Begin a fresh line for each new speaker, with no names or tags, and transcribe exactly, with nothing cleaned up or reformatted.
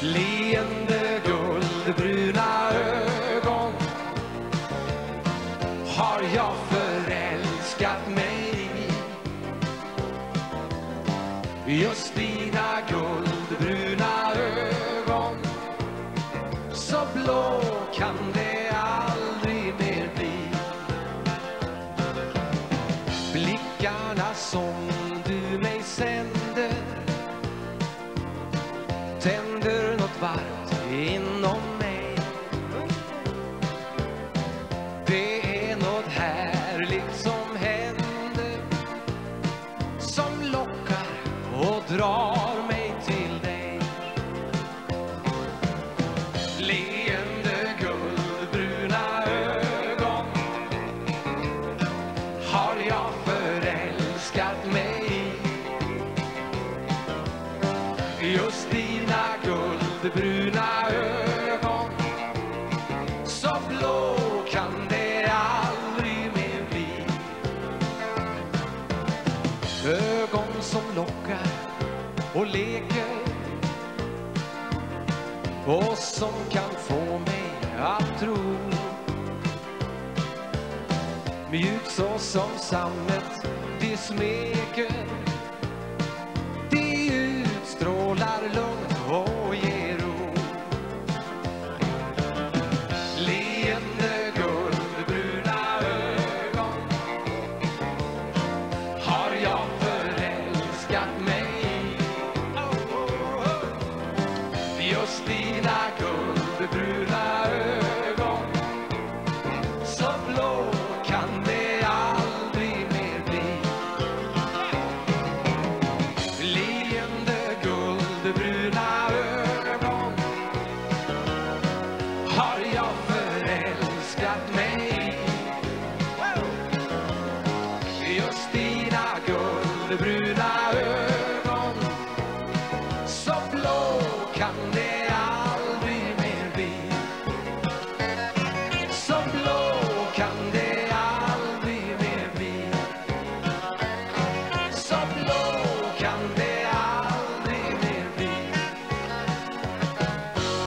Leende guldbruna ögon har jag förälskat mig i. Just dina guldbruna ögon, så blå kan det aldrig mer bli. Blickarna som du mig sänder tänder något varmt inom mig. Det är något härligt som händer, som lockar och drar mig till dig. Leende guldbruna ögon har jag förälskat mig i. Just dina guldbruna ögon, så blå kan det aldrig mer bli. Ögon som lockar och leker, och som kan få mig att tro, mjukt så som sammet det smeker. Det utstrålar lugn och ger ro. Leende guldbruna ögon har jag förälskat mig. Just dina guldbruna ögon, så blå kan det aldrig mer bli. Leende guldbruna ögon har jag förälskat mig. Just dina guldbruna